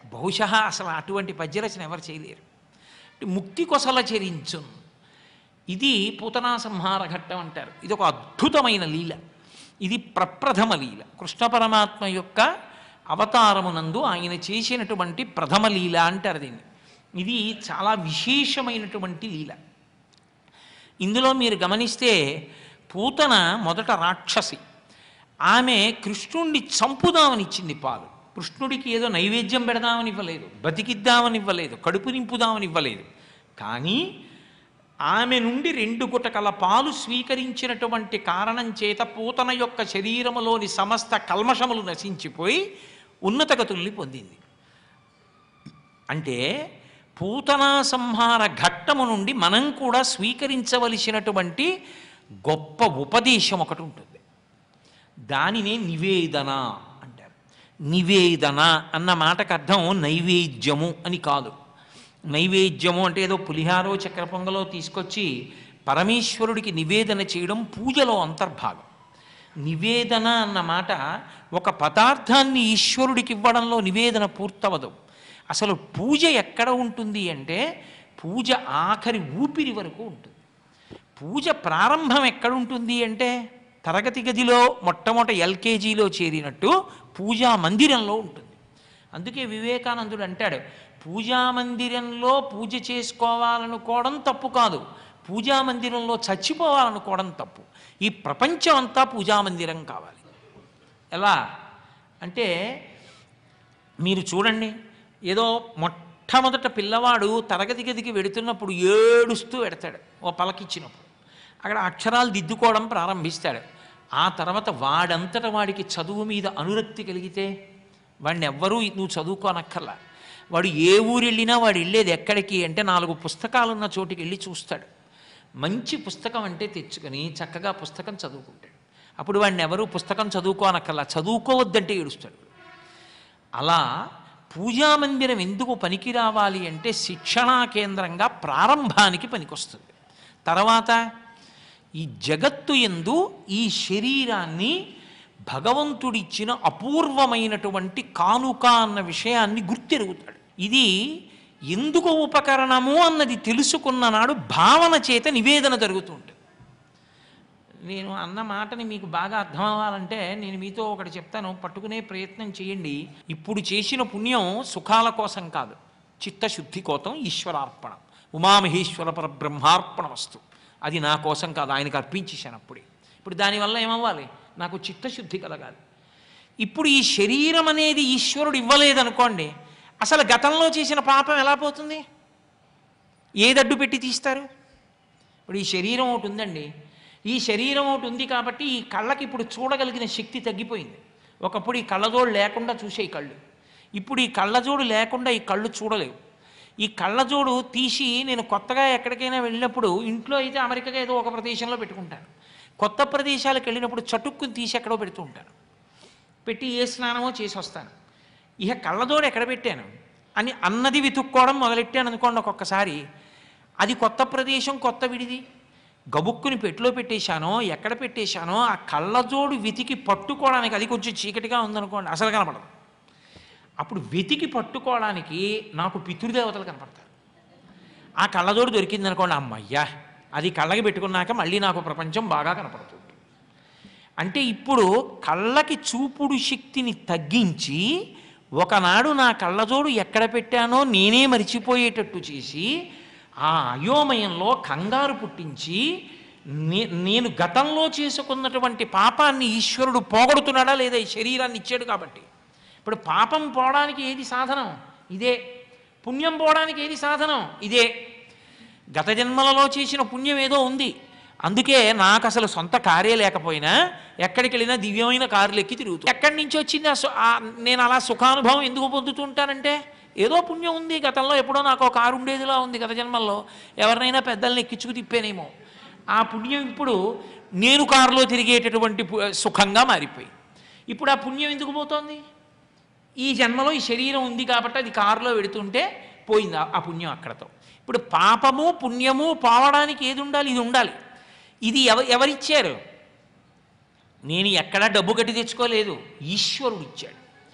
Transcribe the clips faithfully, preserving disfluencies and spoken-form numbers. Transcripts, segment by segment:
బహుశः అసలు అటువంటి పద్యరచన ఎవరు చేయలేరు. ముక్తి కొసల చెరించు, ఇది పూతనా సంహార ఘట్టం అంటారు. ఇది ఒక అద్భుతమైన లీల. ఇది ప్రప్రథమ లీల. కృష్ణ పరమాత్మ యొక్క అవతారమునందు ఆయన చేసినటువంటి ప్రథమ లీల అంటారు దీన్ని. ఇది చాలా విశేషమైనటువంటి లీల. ఇందులో మీరు గమనిస్తే పూతన మొదట రాక్షసి. ఆమె కృష్ణుణ్ణి చంపుదామని ఇచ్చింది పాలు. కృష్ణుడికి ఏదో నైవేద్యం పెడదామని ఇవ్వలేదు, బతికిద్దామని ఇవ్వలేదు, కడుపు నింపుదామని ఇవ్వలేదు. కానీ ఆమె నుండి రెండు గుటకల పాలు స్వీకరించినటువంటి కారణం చేత పూతన యొక్క శరీరములోని సమస్త కల్మషములు నశించిపోయి ఉన్నతగతుల్ని పొందింది. అంటే పూతనా సంహార ఘట్టము నుండి మనం కూడా స్వీకరించవలసినటువంటి గొప్ప ఉపదేశం ఒకటి ఉంటుంది. దానినే నివేదన అంటారు. నివేదన అన్న మాటకు అర్థం నైవేద్యము అని కాదు. నైవేద్యము అంటే ఏదో పులిహారో చక్కెర పొంగలో తీసుకొచ్చి పరమేశ్వరుడికి నివేదన చేయడం పూజలో అంతర్భాగం. నివేదన అన్న మాట ఒక పదార్థాన్ని ఈశ్వరుడికి ఇవ్వడంలో నివేదన పూర్తవదు. అసలు పూజ ఎక్కడ ఉంటుంది అంటే పూజ ఆఖరి ఊపిరి వరకు ఉంటుంది. పూజ ప్రారంభం ఎక్కడుంటుంది అంటే తరగతి గదిలో మొట్టమొదట ఎల్కేజీలో చేరినట్టు పూజా మందిరంలో ఉంటుంది. అందుకే వివేకానందుడు అంటాడు, పూజా మందిరంలో పూజ చేసుకోవాలనుకోవడం తప్పు కాదు, పూజా మందిరంలో చచ్చిపోవాలనుకోవడం తప్పు. ఈ ప్రపంచం అంతా పూజా మందిరం కావాలి. ఎలా అంటే మీరు చూడండి, ఏదో మొట్టమొదట పిల్లవాడు తరగతి గదికి వెడుతున్నప్పుడు ఏడుస్తూ పెడతాడు ఓ పలకిచ్చినప్పుడు. అక్కడ అక్షరాలు దిద్దుకోవడం ప్రారంభిస్తాడు. ఆ తర్వాత వాడంతట వాడికి చదువు మీద అనురక్తి కలిగితే వాడిని ఎవ్వరూ నువ్వు చదువుకోనక్కర్లా. వాడు ఏ ఊరు వెళ్ళినా వాడు వెళ్ళేది ఎక్కడికి అంటే నాలుగు పుస్తకాలున్న చోటికి వెళ్ళి చూస్తాడు. మంచి పుస్తకం అంటే తెచ్చుకొని చక్కగా పుస్తకం చదువుకుంటాడు. అప్పుడు వాడిని ఎవరు పుస్తకం చదువుకోనక్కర్లా, చదువుకోవద్దంటే ఏడుస్తాడు. అలా పూజామందిరం ఎందుకు పనికి రావాలి అంటే శిక్షణా కేంద్రంగా ప్రారంభానికి పనికొస్తుంది. తర్వాత ఈ జగత్తు యందు ఈ శరీరాన్ని భగవంతుడిచ్చిన అపూర్వమైనటువంటి కానుక అన్న విషయాన్ని గుర్తెరుగుతాడు. ఇది ఎందుకు ఉపకరణము అన్నది తెలుసుకున్న నాడు భావన చేత నివేదన జరుగుతుంటుంది. నేను అన్న మాటని మీకు బాగా అర్థం అవ్వాలంటే నేను మీతో ఒకటి చెప్తాను, పట్టుకునే ప్రయత్నం చేయండి. ఇప్పుడు చేసిన పుణ్యం సుఖాల కోసం కాదు, చిత్తశుద్ధి కోసం ఈశ్వరార్పణ, ఉమామహేశ్వర పరబ్రహ్మార్పణ వస్తు. అది నా కోసం కాదు, ఆయనకు అర్పించేశాను అప్పుడే. ఇప్పుడు దానివల్ల ఏమవ్వాలి, నాకు చిత్తశుద్ధి కలగాలి. ఇప్పుడు ఈ శరీరం అనేది ఈశ్వరుడు ఇవ్వలేదనుకోండి, అసలు గతంలో చేసిన పాపం ఎలా పోతుంది? ఏదడ్డు పెట్టి తీస్తారు? ఇప్పుడు ఈ శరీరం ఒకటి ఉందండి, ఈ శరీరం ఒకటి ఉంది కాబట్టి ఈ కళ్ళకి ఇప్పుడు చూడగలిగిన శక్తి తగ్గిపోయింది. ఒకప్పుడు ఈ కళ్ళజోడు లేకుండా చూసే ఈ కళ్ళు, ఇప్పుడు ఈ కళ్ళజోడు లేకుండా ఈ కళ్ళు చూడలేవు. ఈ కళ్ళజోడు తీసి నేను కొత్తగా ఎక్కడికైనా వెళ్ళినప్పుడు, ఇంట్లో అయితే అమెరికాగా ఏదో ఒక ప్రదేశంలో పెట్టుకుంటాను, కొత్త ప్రదేశాలకు వెళ్ళినప్పుడు చటుక్కుని తీసి ఎక్కడో పెడుతూ ఉంటాను, పెట్టి ఏ స్నానమో చేసి వస్తాను. ఇక కళ్ళజోడు ఎక్కడ పెట్టాను అని అన్నది వెతుక్కోవడం మొదలెట్టాను అనుకోండి. ఒక్కొక్కసారి అది కొత్త ప్రదేశం, కొత్త విడిది, గబుక్కుని పెట్టిలో పెట్టేశానో ఎక్కడ పెట్టేశానో ఆ కళ్ళజోడు వెతికి పట్టుకోవడానికి, అది కొంచెం చీకటిగా ఉందనుకోండి అసలు కనపడదు. అప్పుడు వెతికి పట్టుకోవడానికి నాకు పితృదేవతలు కనపడతారు. ఆ కళ్ళజోడు దొరికిందనుకోండి, అమ్మయ్యా అది కళ్ళకి పెట్టుకున్నాక మళ్ళీ నాకు ప్రపంచం బాగా కనపడుతుంది. అంటే ఇప్పుడు కళ్ళకి చూపుడు శక్తిని తగ్గించి ఒకనాడు నా కళ్ళజోడు ఎక్కడ పెట్టానో నేనే మరిచిపోయేటట్టు చేసి ఆ అయోమయంలో కంగారు పుట్టించి నే నేను గతంలో చేసుకున్నటువంటి పాపాన్ని ఈశ్వరుడు పోగొడుతున్నాడా లేదా? ఈ శరీరాన్ని ఇచ్చాడు కాబట్టి. ఇప్పుడు పాపం పోవడానికి ఏది సాధనం? ఇదే. పుణ్యం పోవడానికి ఏది సాధనం? ఇదే. గత జన్మలలో చేసిన పుణ్యం ఏదో ఉంది, అందుకే నాకు అసలు సొంత కారే లేకపోయినా ఎక్కడికి వెళ్ళినా దివ్యమైన కారులు ఎక్కి తిరుగుతాను. ఎక్కడి నుంచి వచ్చింది నేను అలా సుఖానుభవం ఎందుకు పొందుతుంటానంటే ఏదో పుణ్యం ఉంది, గతంలో ఎప్పుడో నాకు ఒక కారు ఉండేదిలా ఉంది, గత జన్మల్లో ఎవరినైనా పెద్దల్ని ఎక్కించుకు తిప్పేనేమో. ఆ పుణ్యం ఇప్పుడు నేను కారులో తిరిగేటటువంటి సుఖంగా మారిపోయి, ఇప్పుడు ఆ పుణ్యం ఎందుకు పోతోంది? ఈ జన్మలో ఈ శరీరం ఉంది కాబట్టి అది కారులో వెడుతుంటే పోయింది ఆ పుణ్యం అక్కడతో. ఇప్పుడు పాపము పుణ్యము పోవడానికి ఏది ఉండాలి? ఇది ఉండాలి. ఇది ఎవ ఎవరిచ్చారు? నేను ఎక్కడా డబ్బు కట్టి తెచ్చుకోలేదు, ఈశ్వరుడు ఇచ్చాడు.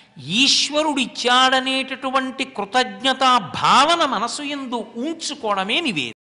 ఈశ్వరుడిచ్చాడనేటటువంటి కృతజ్ఞతా భావన మనసు యందు ఉంచుకోవడమే నివేదన.